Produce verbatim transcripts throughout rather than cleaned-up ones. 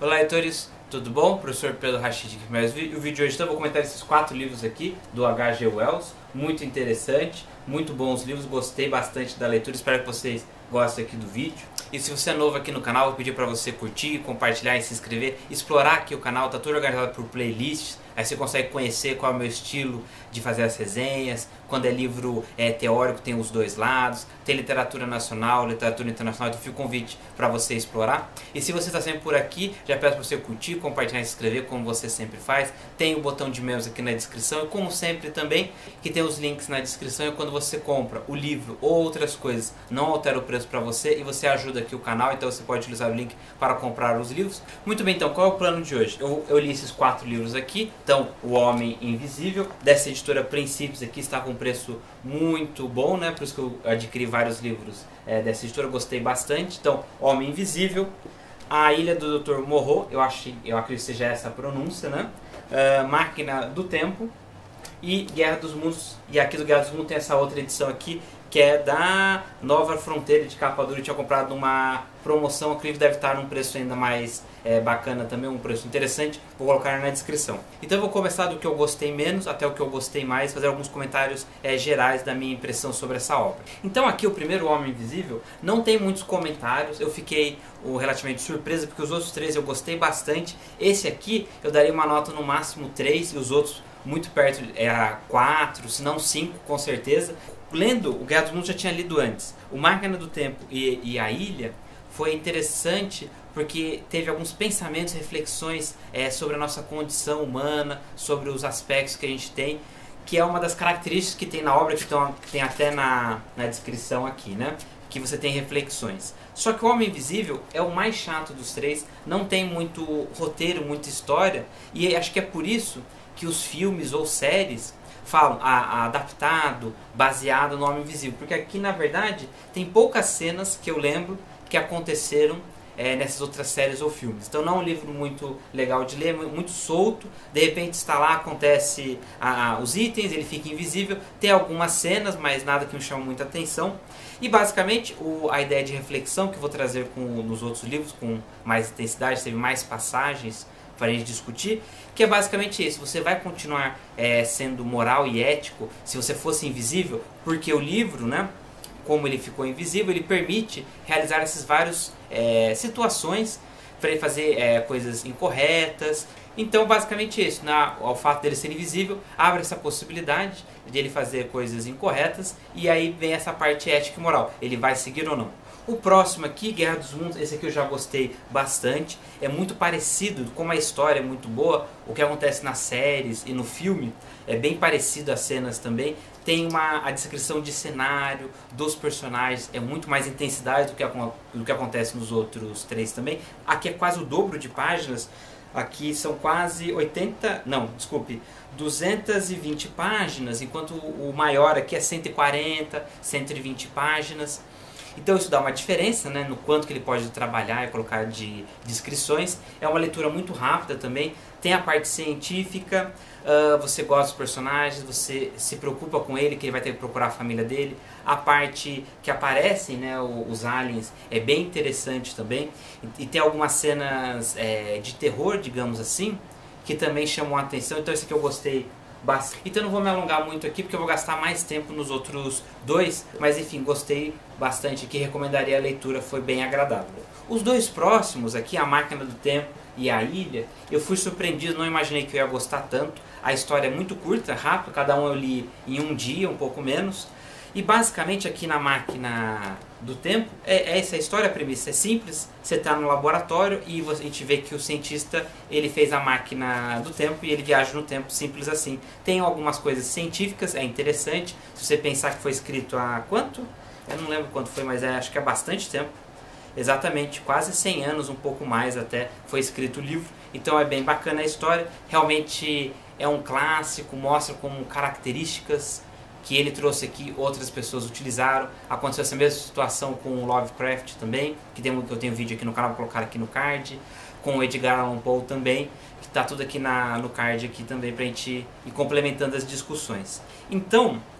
Olá, leitores, tudo bom? Professor Pedro Rachid aqui mais o vídeo de hoje. Então, eu vou comentar esses quatro livros aqui do H G Wells. Muito interessante, muito bons livros, gostei bastante da leitura, espero que vocês gostem aqui do vídeo. E se você é novo aqui no canal, vou pedir para você curtir, compartilhar e se inscrever, explorar aqui o canal, tá tudo organizado por playlists, aí você consegue conhecer qual é o meu estilo de fazer as resenhas, quando é livro é, teórico tem os dois lados, tem literatura nacional, literatura internacional, então fica o convite para você explorar. E se você está sempre por aqui, já peço para você curtir, compartilhar e se inscrever, como você sempre faz. Tem o botão de membros aqui na descrição e como sempre também, que tem os links na descrição, e quando você compra o livro ou outras coisas, não altera o preço para você e você ajuda aqui o canal, então você pode utilizar o link para comprar os livros. Muito bem, então, qual é o plano de hoje? Eu, eu li esses quatro livros aqui, então, O Homem Invisível, dessa editora Princípios aqui, está com preço muito bom, né? Por isso que eu adquiri vários livros é, dessa editora, gostei bastante. Então, Homem Invisível, A Ilha do doutor Moreau, eu, acho, eu acredito que seja essa a pronúncia, né? Uh, Máquina do Tempo e Guerra dos Mundos. E aqui do Guerra dos Mundos tem essa outra edição aqui, que é da Nova Fronteira, de capa dura. Eu tinha comprado uma promoção, acredito que deve estar num preço ainda mais é, bacana também, um preço interessante, vou colocar na descrição. Então eu vou começar do que eu gostei menos até o que eu gostei mais, fazer alguns comentários é, gerais da minha impressão sobre essa obra. Então aqui o primeiro Homem Invisível não tem muitos comentários, eu fiquei oh, relativamente surpresa porque os outros três eu gostei bastante. Esse aqui eu daria uma nota no máximo três e os outros muito perto, era quatro, se não cinco com certeza. Lendo, o Guerra dos Mundos já tinha lido antes. O Máquina do Tempo e, e a Ilha foi interessante porque teve alguns pensamentos, reflexões é, sobre a nossa condição humana, sobre os aspectos que a gente tem, que é uma das características que tem na obra, que estão, tem até na, na descrição aqui, né? Que você tem reflexões. Só que o Homem Invisível é o mais chato dos três, não tem muito roteiro, muita história, e acho que é por isso que os filmes ou séries falam a, a adaptado, baseado no Homem Invisível, porque aqui na verdade tem poucas cenas que eu lembro que aconteceram é, nessas outras séries ou filmes. Então não é um livro muito legal de ler, muito solto, de repente está lá, acontece a, a, os itens, ele fica invisível, tem algumas cenas, mas nada que me chama muita atenção. E basicamente o, a ideia de reflexão que eu vou trazer com, nos outros livros com mais intensidade, teve mais passagens para a gente discutir, que é basicamente isso. Você vai continuar é, sendo moral e ético se você fosse invisível, porque o livro, né, como ele ficou invisível, ele permite realizar essas várias é, situações para ele fazer é, coisas incorretas. Então basicamente isso, né, ao fato dele ser invisível, abre essa possibilidade de ele fazer coisas incorretas, e aí vem essa parte ética e moral, ele vai seguir ou não. O próximo aqui, Guerra dos Mundos, esse aqui eu já gostei bastante, é muito parecido, como a história é muito boa, o que acontece nas séries e no filme é bem parecido, as cenas também, tem uma, a descrição de cenário, dos personagens, é muito mais intensidade do que, do que acontece nos outros três também. Aqui é quase o dobro de páginas, aqui são quase oitenta, não, desculpe, duzentas e vinte páginas, enquanto o maior aqui é cento e quarenta, cento e vinte páginas. Então isso dá uma diferença, né, no quanto que ele pode trabalhar e colocar de descrições. É uma leitura muito rápida também, tem a parte científica, uh, você gosta dos personagens, você se preocupa com ele, que ele vai ter que procurar a família dele. A parte que aparecem, né, os aliens, é bem interessante também. E, e tem algumas cenas é, de terror, digamos assim, que também chamam a atenção. Então esse aqui eu gostei bastante. Então eu não vou me alongar muito aqui, porque eu vou gastar mais tempo nos outros dois, mas enfim, gostei bastante aqui, recomendaria a leitura, foi bem agradável. Os dois próximos aqui, A Máquina do Tempo e A Ilha, eu fui surpreendido, não imaginei que eu ia gostar tanto. A história é muito curta, rápida, cada um eu li em um dia, um pouco menos. E basicamente aqui na Máquina do Tempo, é, é essa a história, a premissa é simples, você está no laboratório e você, a gente vê que o cientista ele fez a máquina do tempo e ele viaja no tempo, simples assim. Tem algumas coisas científicas, é interessante, se você pensar que foi escrito há quanto? Eu não lembro quanto foi, mas é, acho que há bastante tempo. Exatamente, quase cem anos, um pouco mais até, foi escrito o livro. Então é bem bacana a história, realmente é um clássico, mostra como características que ele trouxe aqui, outras pessoas utilizaram. Aconteceu essa mesma situação com o Lovecraft também, que, tem, que eu tenho um vídeo aqui no canal, vou colocar aqui no card, com o Edgar Allan Poe também, que está tudo aqui na, no card aqui também, para a gente ir complementando as discussões. Então,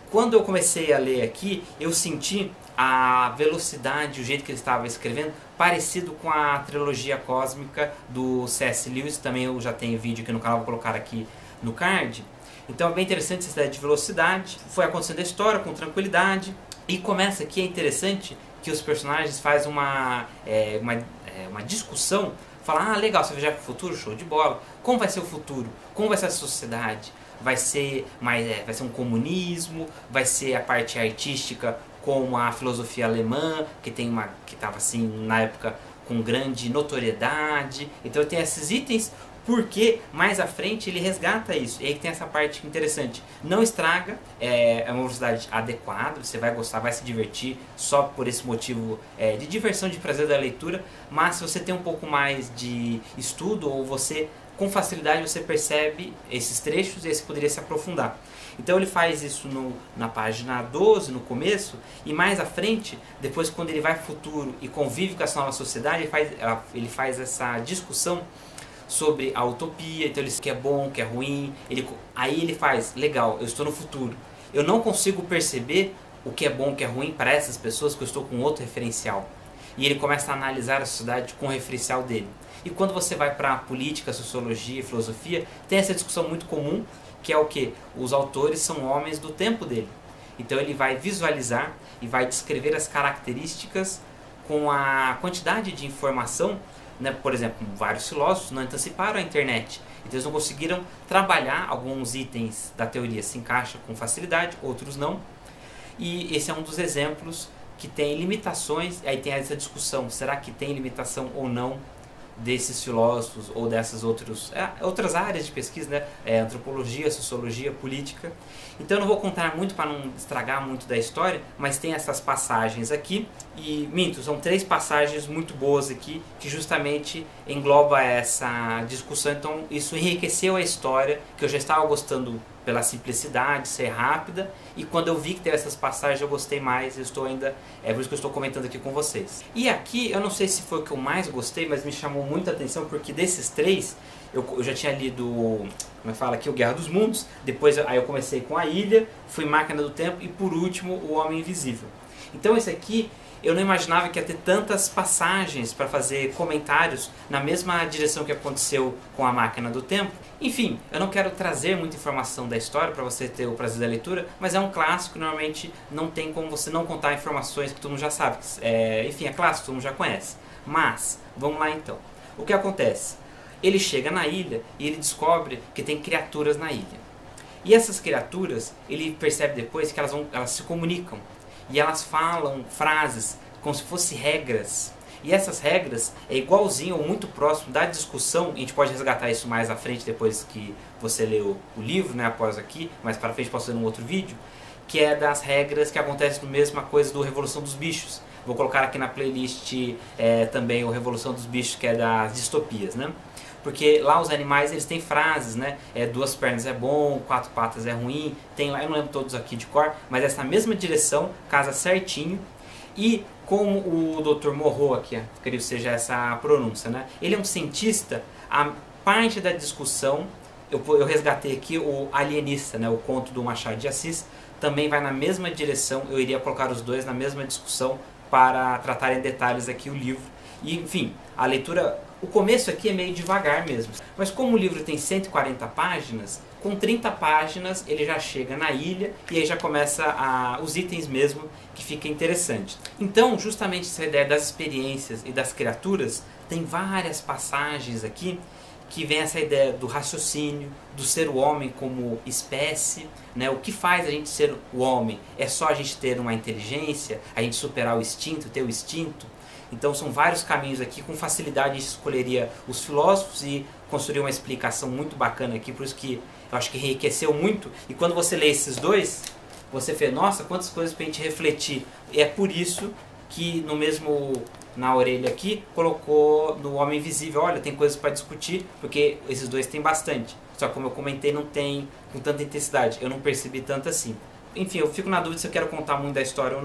Quando eu comecei a ler aqui, eu senti a velocidade, o jeito que ele estava escrevendo, parecido com a trilogia cósmica do C S Lewis. Também eu já tenho vídeo aqui no canal, vou colocar aqui no card. Então é bem interessante essa ideia de velocidade. Foi acontecendo a história com tranquilidade. E começa aqui, é interessante que os personagens fazem uma, é, uma, é, uma discussão. Falam, ah, legal, você viajar para o futuro, show de bola. Como vai ser o futuro? Como vai ser a sociedade? Vai ser, mais, é, vai ser um comunismo? Vai ser a parte artística como a filosofia alemã, que tem uma que estava assim na época com grande notoriedade. Então tem esses itens, porque mais à frente ele resgata isso. E aí tem essa parte interessante. Não estraga, é, é uma velocidade adequada, você vai gostar, vai se divertir só por esse motivo é, de diversão, de prazer da leitura. Mas se você tem um pouco mais de estudo, ou você com facilidade você percebe esses trechos e aí você poderia se aprofundar. Então ele faz isso no, na página doze, no começo, e mais à frente, depois quando ele vai para o futuro e convive com essa nova sociedade, ele faz, ele faz essa discussão sobre a utopia, então ele diz que é bom, que é ruim, ele, aí ele faz, legal, eu estou no futuro, eu não consigo perceber o que é bom, o que é ruim para essas pessoas, que eu estou com outro referencial. E ele começa a analisar a sociedade com o referencial dele. E quando você vai para a política, sociologia, filosofia, tem essa discussão muito comum, que é o que? Os autores são homens do tempo dele. Então ele vai visualizar e vai descrever as características com a quantidade de informação, né? Por exemplo, vários filósofos não anteciparam a internet, então eles não conseguiram trabalhar alguns itens da teoria, se encaixa com facilidade, outros não. E esse é um dos exemplos que tem limitações, aí tem essa discussão, será que tem limitação ou não desses filósofos ou dessas outros, é, outras áreas de pesquisa, né? É, antropologia, sociologia, política. Então eu não vou contar muito para não estragar muito da história, mas tem essas passagens aqui, e minto, são três passagens muito boas aqui, que justamente engloba essa discussão. Então isso enriqueceu a história, que eu já estava gostando pela simplicidade, ser rápida, e quando eu vi que teve essas passagens eu gostei mais, eu estou ainda, é por isso que eu estou comentando aqui com vocês. E aqui, eu não sei se foi o que eu mais gostei, mas me chamou muita atenção, porque desses três, eu, eu já tinha lido, como é que fala aqui, o Guerra dos Mundos, depois aí eu comecei com A Ilha, fui Máquina do Tempo, e por último, O Homem Invisível. Então esse aqui, eu não imaginava que ia ter tantas passagens para fazer comentários na mesma direção que aconteceu com A Máquina do Tempo. Enfim, eu não quero trazer muita informação da história para você ter o prazer da leitura, mas é um clássico, normalmente não tem como você não contar informações que todo mundo já sabe. É, enfim, é clássico, todo mundo já conhece. Mas, vamos lá então. O que acontece? Ele chega na ilha e ele descobre que tem criaturas na ilha. E essas criaturas, ele percebe depois que elas, vão, elas se comunicam. E elas falam frases como se fossem regras. E essas regras é igualzinho ou muito próximo da discussão, a gente pode resgatar isso mais à frente depois que você lê o, o livro, né, após aqui, mais para frente posso fazer um outro vídeo, que é das regras que acontecem no mesma coisa do Revolução dos Bichos. Vou colocar aqui na playlist é, também o Revolução dos Bichos, que é das distopias, né? Porque lá os animais eles têm frases, né? É, duas pernas é bom, quatro patas é ruim, tem lá, eu não lembro todos aqui de cor, mas essa mesma direção casa certinho. E como o doutor Morrow aqui, creio que seja essa a pronúncia, né? Ele é um cientista, a parte da discussão, eu, eu resgatei aqui o Alienista, né? O conto do Machado de Assis, também vai na mesma direção, eu iria colocar os dois na mesma discussão para tratar em detalhes aqui o livro. E, enfim, a leitura, o começo aqui é meio devagar mesmo, mas como o livro tem cento e quarenta páginas, com trinta páginas ele já chega na ilha e aí já começa a, os itens mesmo, que fica interessante. Então, justamente essa ideia das experiências e das criaturas, tem várias passagens aqui que vem essa ideia do raciocínio, do ser o homem como espécie, né? O que faz a gente ser o homem? É só a gente ter uma inteligência, a gente superar o instinto, ter o instinto? Então são vários caminhos aqui, com facilidade a gente escolheria os filósofos e construir uma explicação muito bacana aqui, por isso que eu acho que enriqueceu muito. E quando você lê esses dois, você vê, nossa, quantas coisas para a gente refletir. E é por isso que no mesmo, na orelha aqui, colocou no Homem Invisível, olha, tem coisas para discutir, porque esses dois tem bastante. Só que como eu comentei, não tem com tanta intensidade, eu não percebi tanto assim. Enfim, eu fico na dúvida se eu quero contar muito da história ou não,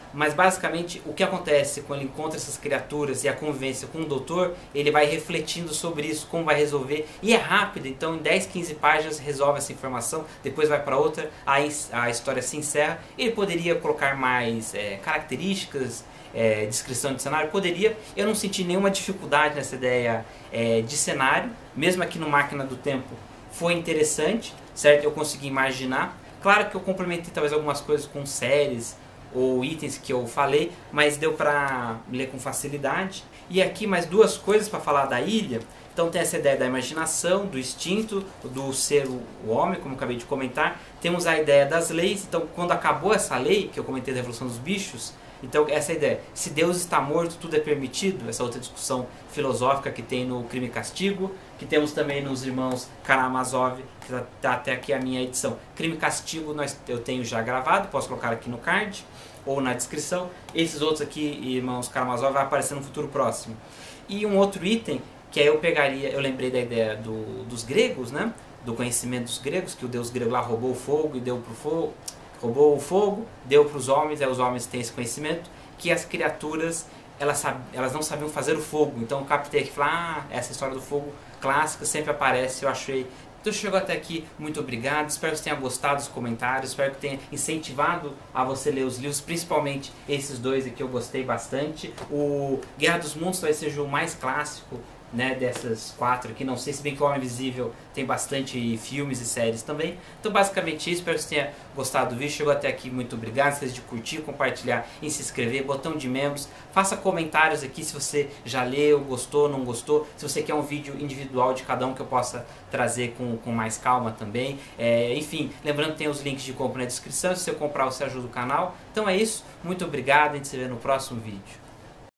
mas basicamente o que acontece quando ele encontra essas criaturas e a convivência com o doutor, ele vai refletindo sobre isso, como vai resolver, e é rápido, então em dez, quinze páginas resolve essa informação, depois vai para outra, aí a história se encerra. Ele poderia colocar mais é, características, é, descrição de cenário, poderia, eu não senti nenhuma dificuldade nessa ideia é, de cenário, mesmo aqui no Máquina do Tempo foi interessante, certo? Eu consegui imaginar, claro que eu complementei talvez algumas coisas com séries ou itens que eu falei, mas deu pra ler com facilidade. E aqui mais duas coisas para falar da ilha. Então tem essa ideia da imaginação, do instinto, do ser o homem, como eu acabei de comentar. Temos a ideia das leis, então quando acabou essa lei, que eu comentei da Revolução dos Bichos, então essa ideia, se Deus está morto, tudo é permitido, essa outra discussão filosófica que tem no Crime e Castigo, que temos também nos Irmãos Karamazov, que está até aqui a minha edição. Crime e Castigo nós, eu tenho já gravado, posso colocar aqui no card ou na descrição. Esses outros aqui, Irmãos Karamazov, vai aparecer no futuro próximo. E um outro item, que aí eu pegaria, eu lembrei da ideia do, dos gregos, né? Do conhecimento dos gregos, que o deus grego lá roubou o fogo e deu pro fogo, roubou o fogo, deu para os homens, aí os homens têm esse conhecimento, que as criaturas, elas, sab, elas não sabiam fazer o fogo. Então eu captei aqui e falei, ah, essa história do fogo clássica sempre aparece, eu achei. Então chegou até aqui, muito obrigado, espero que você tenha gostado dos comentários, espero que tenha incentivado a você ler os livros, principalmente esses dois aqui eu gostei bastante. O Guerra dos Mundos talvez seja o mais clássico, né, dessas quatro aqui, não sei, se bem que o Homem Invisível tem bastante filmes e séries também. Então basicamente isso, espero que você tenha gostado do vídeo, chegou até aqui, muito obrigado, não esqueça de curtir, compartilhar e se inscrever, botão de membros, faça comentários aqui se você já leu, gostou, não gostou, se você quer um vídeo individual de cada um que eu possa trazer com, com mais calma também, é, enfim, lembrando que tem os links de compra na descrição, se você comprar você ajuda o canal. Então é isso, muito obrigado, a gente se vê no próximo vídeo.